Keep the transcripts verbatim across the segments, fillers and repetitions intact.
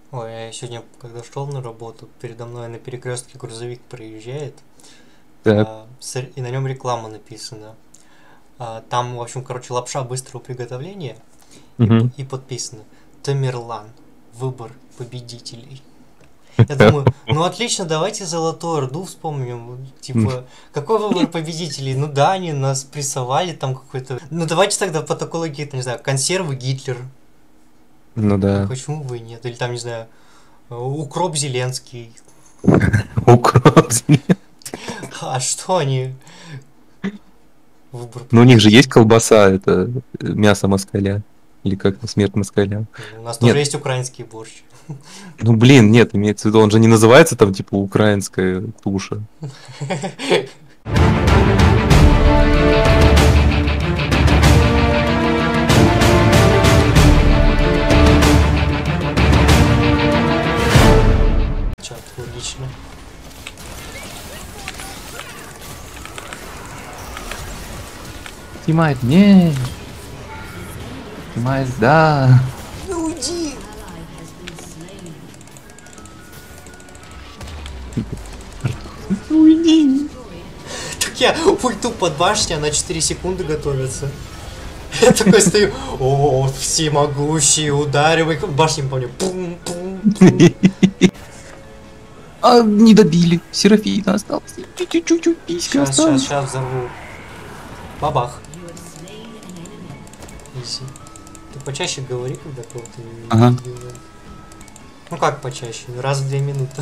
Ой, я сегодня, когда шел на работу, передо мной на перекрестке грузовик проезжает, Так. а, с- и на нем реклама написана. А, там, в общем, короче, лапша быстрого приготовления, и, п- Мгм. и подписано Тамерлан. Выбор победителей. Я думаю, ну отлично, давайте Золотую Орду вспомним. Типа, какой выбор победителей? Ну да, они нас прессовали там какой-то. Ну давайте тогда по такой логике, не знаю, консервы Гитлер. Ну Ну да. почему бы и нет? Или там, не знаю, укроп Зеленский. Укроп. А что они? Выбор Ну у них же есть победителей. колбаса, это э, мясо москаля. Или как смерть москаля. Ну, у нас тоже Нет, есть украинский борщ. ну блин, нет, имеется в виду, он же не называется там типа украинская туша. Чат, логично. Снимает, не. Снимает, да. Ну уйди! Уйди. Так я ульту под башней, она четыре секунды готовится. Я такой стою, о, всемогущий, ударивай. Башни, помню, пум-пум-пум. А, не добили. Серафина осталась. Чуть-чуть писька Сейчас, сейчас, осталась. сейчас взорву. Бабах. Изи. Ты почаще говори, когда кого-то не Ага. убивает. Ну как почаще? Ну, раз в две минуты.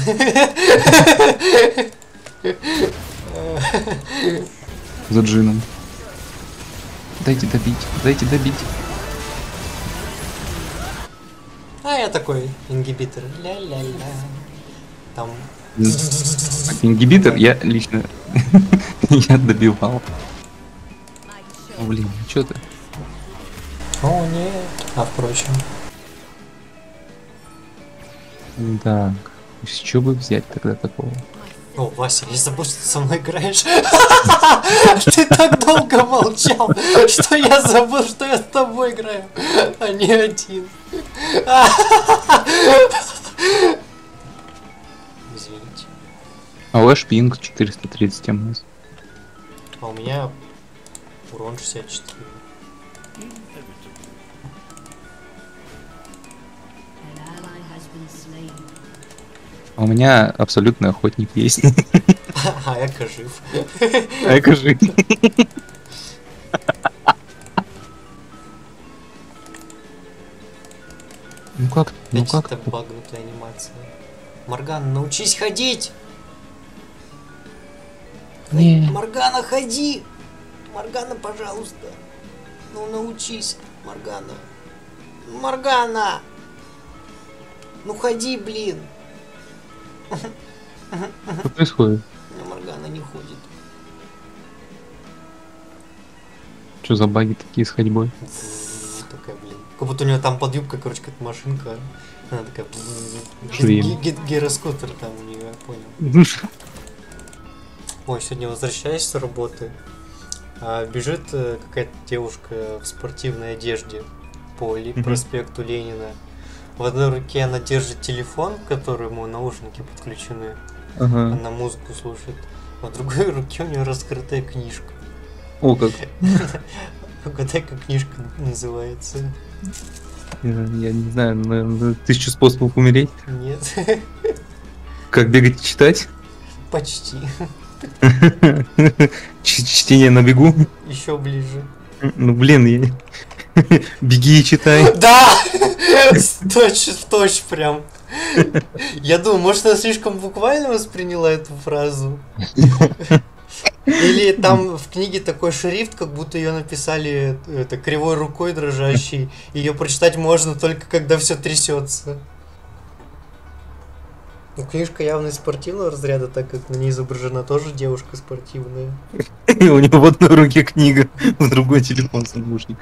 За джином. Дайте добить, дайте добить. А я такой ингибитор. Ля-ля-ля. Там. Так, ингибитор я лично я добивал. О, блин, что ты? О, нет. А впрочем. Так, с чего бы взять тогда такого? О, Вася, я забыл, что ты со мной играешь. Ты так долго молчал, что я забыл, что я с тобой играю, а не один. Извините. А ваш пинг четыреста тридцать МС. А у меня урон шестьдесят четыре. А у меня абсолютный охотник есть. А я жив. А я жив. Ну как? Ну Опять как? это багнутая анимация. Моргана, научись ходить! Не. Моргана, ходи! Моргана, пожалуйста. Ну научись, Моргана. Моргана! Ну ходи, блин! Что происходит? Но Моргана не ходит. Что за баги такие с ходьбой? Такая, блин. Как будто у нее там под юбкой, короче, какая-то машинка. Она такая... Швейн. Гироскутер там у нее, я понял. Ой, сегодня возвращаюсь с работы. А, бежит э, какая-то девушка в спортивной одежде по Ли- Мгм. проспекту Ленина. В одной руке она держит телефон, к которому наушники подключены. Ага. Она музыку слушает. А в другой руке у нее раскрытая книжка. О, как. Угадай, как книжка называется. Я, я не знаю, наверное, тысячу способов умереть. Нет, Как бегать и читать? почти. Ч- Чтение на бегу? Еще ближе. Ну блин, я... беги и читай. Да! Точь в точь прям. Я думаю, может, она слишком буквально восприняла эту фразу. Или там в книге такой шрифт, как будто ее написали это, кривой рукой дрожащей. Ее прочитать можно только когда все трясется. Ну, книжка явно из спортивного разряда, так как на ней изображена тоже девушка спортивная. И у него в одной руке книга, в другой телефон с наушником.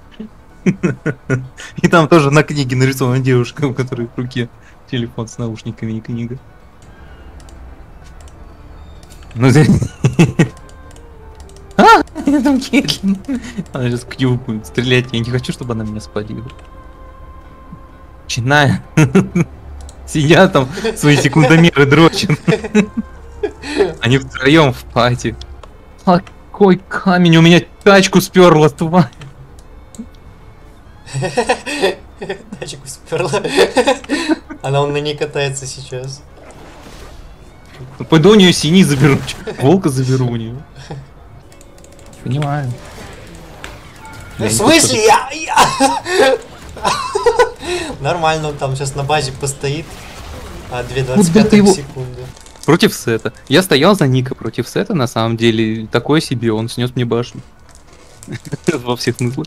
И там тоже на книге нарисована девушка, у которой в руке телефон с наушниками и книга. Ну ты... А, я там Кейтлин. Она сейчас Кью будет стрелять. Я не хочу, чтобы она меня спалила. Начинаем. Сидят там, свои секундомеры дрочат. Они втроем в пати. Какой камень, у меня тачку сперла, тварь. Тачку сперла. Она он на ней катается сейчас. Пойду у нее синий заберу. Волка заберу у нее. Понимаю. В смысле? Я, я... Нормально, он там сейчас на базе постоит. А две двадцать пять его... секунды. Против сета. Я стоял за Ника против сета, на самом деле. Такое себе, он снес мне башню. Во всех смыслах.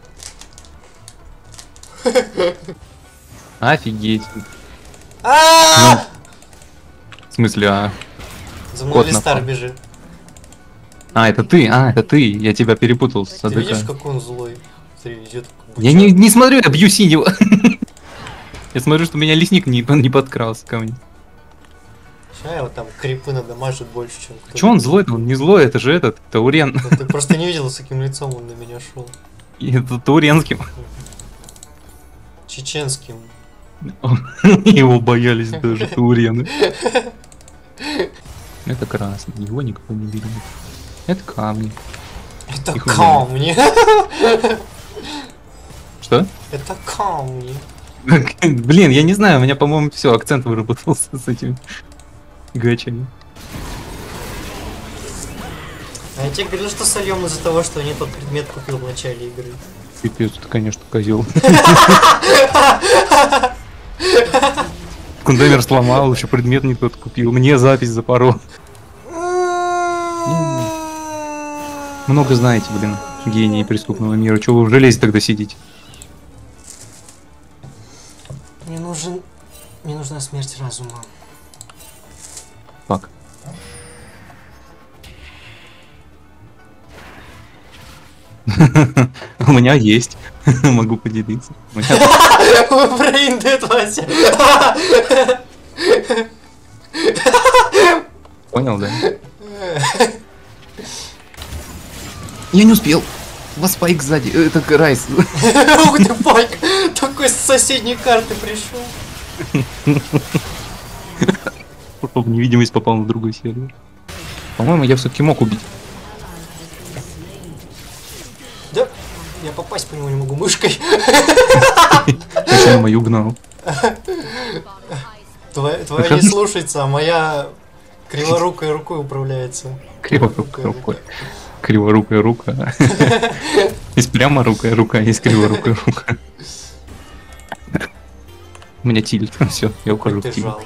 Офигеть. В смысле, а? За мной Листар бежит. А, это ты? А, это ты. Я тебя перепутал с АДК. Ты видишь, как он злой? Я не, не смотрю, я бью синего. Я смотрю, что у меня лесник не, не подкрался ко мне. Сейчас его там крипы надамажит больше, чем кто-то. Че он злой-то? Он не злой, это же этот, Таурен. Ну, ты просто не видел, с каким лицом он на меня шел. Это Тауренским. Чеченским. Его боялись даже Таурены. Это красный, его никто не видит. Это камни. Это их камни. Что? Это камни. Блин, я не знаю, у меня, по-моему, все, акцент выработался с этими гачами. А я тебе говорил, что сольем из-за того, что не тот предмет купил в начале игры. Пипец, ты, конечно, козел. Кундемер сломал, еще предмет не тот купил. Мне запись запорол. Много знаете, блин, гении преступного мира. Чего вы в железе тогда сидите? Мне нужен... Мне нужна смерть разума. Фак. У меня есть. Могу поделиться. Brain Dead, Вася. Понял, да? Я не успел. У вас спайк сзади. Это Райс. Ух ты, Пайк! Такой с соседней карты пришел. Чтобы невидимость попал на другой сервер. По-моему, я все-таки мог убить. Да, я попасть по нему не могу мышкой. Я на мою гнал. Твоя, твоя не слушается, а моя криворукой рукой управляется. Криворукой рукой. Криворукая рука. Есть прямо рукая рука, есть криворукая рука. У меня тильт. Все, я ухожу в тильт.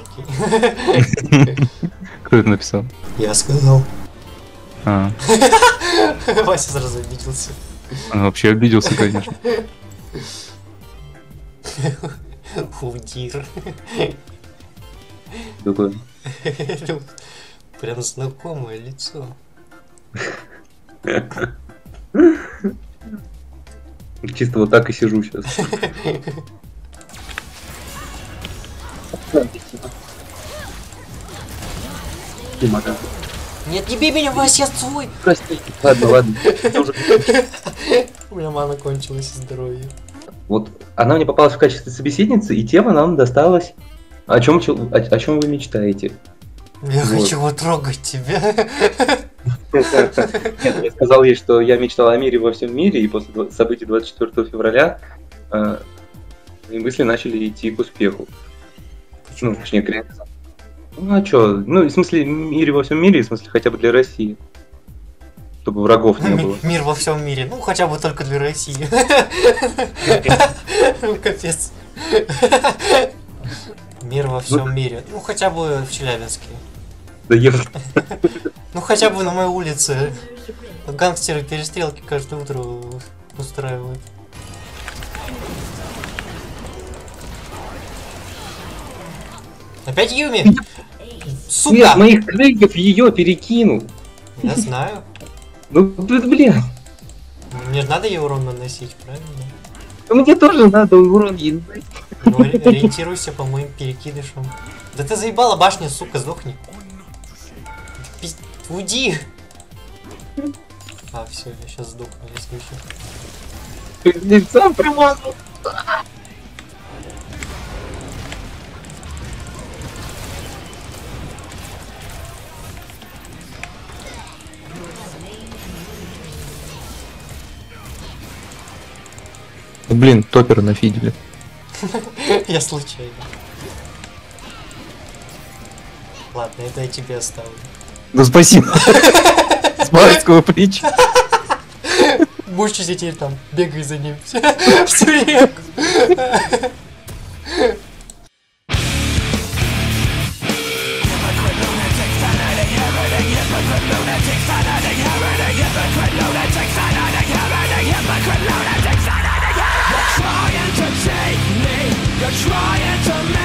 Кто это написал? Я сказал. А. Вася сразу обиделся. Он вообще обиделся, конечно. Худир. Такое. Прям знакомое лицо. Чисто вот так и сижу сейчас. Нет, не бей меня, Вася, я свой. Прости. Ладно, ладно. У меня мана кончилась, и здоровье. Вот она мне попалась в качестве собеседницы, и тема нам досталась. О чем, о, о чем вы мечтаете? Я вот. хочу вот трогать тебя. Нет, я сказал ей, что я мечтал о мире во всем мире, и после событий двадцать четвёртого февраля э, мои мысли начали идти к успеху. Почему? Ну, точнее, к реализации. Ну а чё? Ну, в смысле, мире во всем мире, в смысле, хотя бы для России. Чтобы врагов не было. Мир во всем мире. Ну, хотя бы только для России. Ну, капец. Мир во всем мире. Ну, хотя бы в Челябинске. Да я... Ну, хотя бы на моей улице. Гангстеры перестрелки каждое утро устраивают. Опять Юми? Сука! Нет, моих крейгов ее перекинул. Я знаю. Ну, блин. Мне же надо ей урон наносить, правильно? Мне тоже надо урон ей наносить. Ну, ориентируйся по моим перекидышам. Да ты заебала башню, сука, сдохни. Пиз... Уйди! А, все, я сейчас сдохну, я слышу. Ты сам примазал. Блин, топер нафидели. Я случайно. Ладно, это я тебе оставлю. Да спасибо. С барского плеча. Будешь теперь там, бегай за ним. Всю реку. Trying to take me, you're trying to make